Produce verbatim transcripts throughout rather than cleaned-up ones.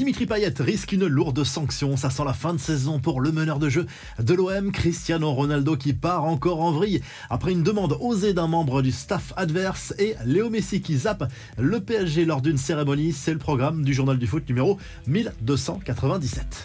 Dimitri Payet risque une lourde sanction, ça sent la fin de saison pour le meneur de jeu de l'O M, Cristiano Ronaldo, qui part encore en vrille après une demande osée d'un membre du staff adverse, et Léo Messi qui zappe le P S G lors d'une cérémonie. C'est le programme du journal du foot numéro mille deux cent quatre-vingt-dix-sept.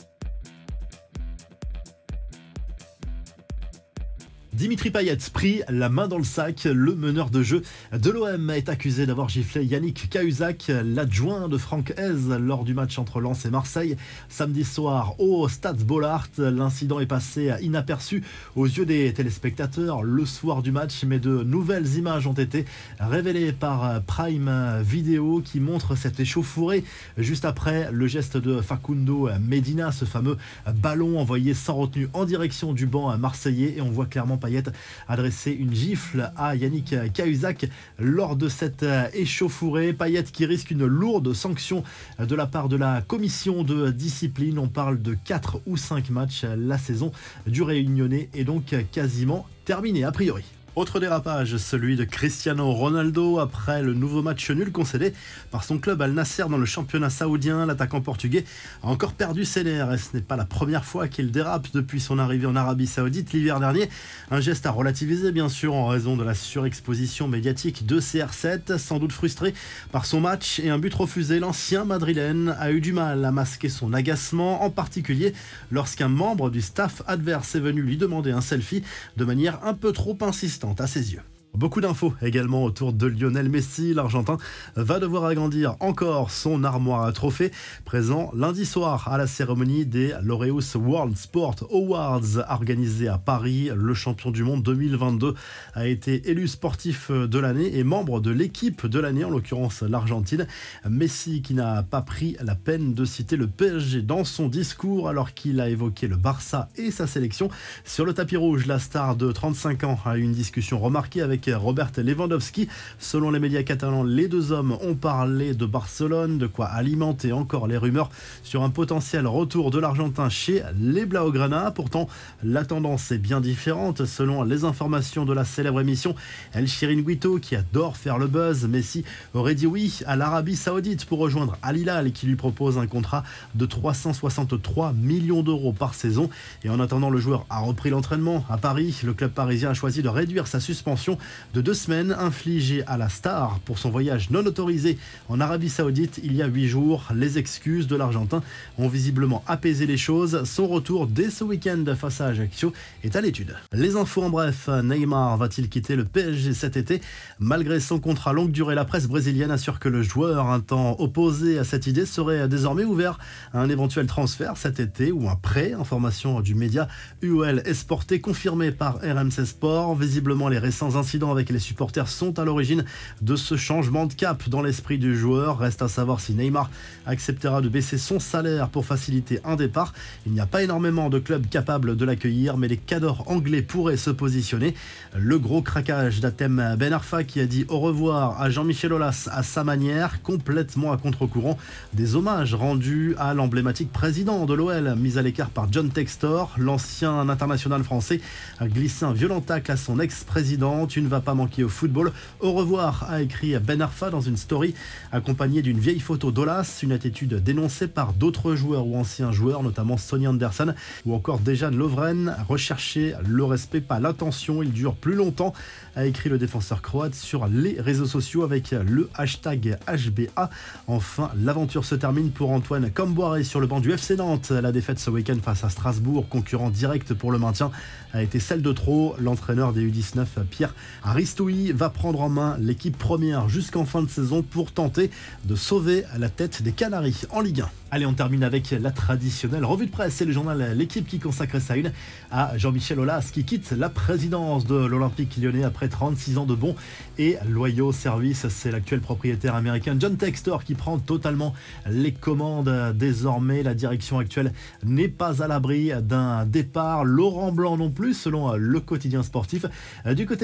Dimitri Payet pris la main dans le sac. Le meneur de jeu de l'O M est accusé d'avoir giflé Yannick Cahuzac, l'adjoint de Franck Hez, lors du match entre Lens et Marseille samedi soir au Stade Bollaert. L'incident est passé inaperçu aux yeux des téléspectateurs le soir du match, mais de nouvelles images ont été révélées par Prime Video qui montre cette échauffourée juste après le geste de Facundo Medina, ce fameux ballon envoyé sans retenue en direction du banc marseillais, et on voit clairement Payet adresser une gifle à Yannick Cahuzac lors de cette échauffourée. Payet qui risque une lourde sanction de la part de la commission de discipline. On parle de quatre ou cinq matchs. La saison du Réunionnais est donc quasiment terminée a priori. Autre dérapage, celui de Cristiano Ronaldo après le nouveau match nul concédé par son club Al Nasser dans le championnat saoudien. L'attaquant portugais a encore perdu ses nerfs et ce n'est pas la première fois qu'il dérape depuis son arrivée en Arabie Saoudite l'hiver dernier. Un geste à relativiser bien sûr en raison de la surexposition médiatique de C R sept. Sans doute frustré par son match et un but refusé, l'ancien madrilène a eu du mal à masquer son agacement, en particulier lorsqu'un membre du staff adverse est venu lui demander un selfie de manière un peu trop insistante à ses yeux. Beaucoup d'infos également autour de Lionel Messi. L'Argentin va devoir agrandir encore son armoire à trophées. Présent lundi soir à la cérémonie des Laureus World Sport Awards organisée à Paris, le champion du monde deux mille vingt-deux a été élu sportif de l'année et membre de l'équipe de l'année, en l'occurrence l'Argentine. Messi qui n'a pas pris la peine de citer le P S G dans son discours alors qu'il a évoqué le Barça et sa sélection. Sur le tapis rouge, la star de trente-cinq ans a eu une discussion remarquée avec Robert Lewandowski. Selon les médias catalans, les deux hommes ont parlé de Barcelone, de quoi alimenter encore les rumeurs sur un potentiel retour de l'Argentin chez les Blaugrana. Pourtant, la tendance est bien différente. Selon les informations de la célèbre émission El Chiringuito, qui adore faire le buzz, Messi aurait dit oui à l'Arabie Saoudite pour rejoindre Al Hilal, qui lui propose un contrat de trois cent soixante-trois millions d'euros par saison. Et en attendant, le joueur a repris l'entraînement à Paris. Le club parisien a choisi de réduire sa suspension de deux semaines infligée à la star pour son voyage non autorisé en Arabie Saoudite il y a huit jours. Les excuses de l'Argentin ont visiblement apaisé les choses. Son retour dès ce week-end face à Ajaccio est à l'étude. Les infos en bref, Neymar va-t-il quitter le P S G cet été? Malgré son contrat longue durée, la presse brésilienne assure que le joueur, un temps opposé à cette idée, serait désormais ouvert à un éventuel transfert cet été ou un prêt. Information du média U O L Esporte confirmée par R M C Sport. Visiblement, les récents incidents avec les supporters sont à l'origine de ce changement de cap dans l'esprit du joueur. Reste à savoir si Neymar acceptera de baisser son salaire pour faciliter un départ. Il n'y a pas énormément de clubs capables de l'accueillir, mais les cadors anglais pourraient se positionner. Le gros craquage d'Hatem Ben Arfa, qui a dit au revoir à Jean-Michel Aulas à sa manière, complètement à contre-courant des hommages rendus à l'emblématique président de l'O L, mis à l'écart par John Textor. L'ancien international français a glissé un violent tacle à son ex-président. Tu ne vas pas manquer au football. Au revoir, a écrit Ben Arfa dans une story accompagnée d'une vieille photo d'Aulas, une attitude dénoncée par d'autres joueurs ou anciens joueurs, notamment Sonny Anderson ou encore Dejan Lovren. Recherchez le respect, pas l'attention, il dure plus longtemps, a écrit le défenseur croate sur les réseaux sociaux avec le hashtag H B A. Enfin, l'aventure se termine pour Antoine Comboiré sur le banc du F C Nantes. La défaite ce week-end face à Strasbourg, concurrent direct pour le maintien, a été celle de trop. L'entraîneur des U dix-neuf, Pierre Aristoui, va prendre en main l'équipe première jusqu'en fin de saison pour tenter de sauver la tête des Canaries en Ligue un. Allez, on termine avec la traditionnelle revue de presse. C'est le journal L'équipe qui consacre sa une à Jean-Michel Aulas, qui quitte la présidence de l'Olympique lyonnais après trente-six ans de bons et loyaux services. C'est l'actuel propriétaire américain John Textor qui prend totalement les commandes. Désormais, la direction actuelle n'est pas à l'abri d'un départ. Laurent Blanc non plus, selon le quotidien sportif. Du côté de l'Espagne,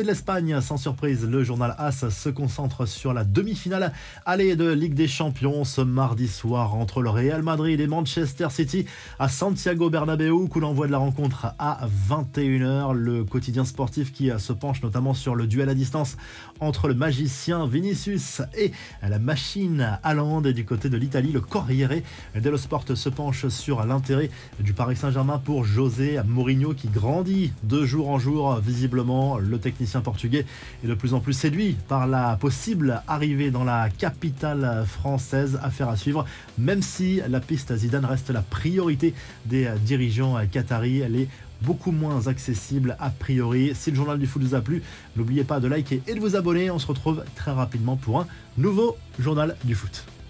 Espagne, sans surprise, le journal AS se concentre sur la demi-finale aller de Ligue des Champions ce mardi soir entre le Real Madrid et Manchester City à Santiago Bernabéu. Coup d'envoi de la rencontre à vingt et une heures. Le quotidien sportif qui se penche notamment sur le duel à distance entre le magicien Vinicius et la machine Haaland. Et du côté de l'Italie, le Corriere dello Sport se penche sur l'intérêt du Paris Saint-Germain pour José Mourinho qui grandit de jour en jour. Visiblement, le technicien portugais est de plus en plus séduit par la possible arrivée dans la capitale française. Affaire à suivre, même si la piste Zidane reste la priorité des dirigeants qataris. Elle est beaucoup moins accessible a priori. Si le journal du foot vous a plu, n'oubliez pas de liker et de vous abonner. On se retrouve très rapidement pour un nouveau journal du foot.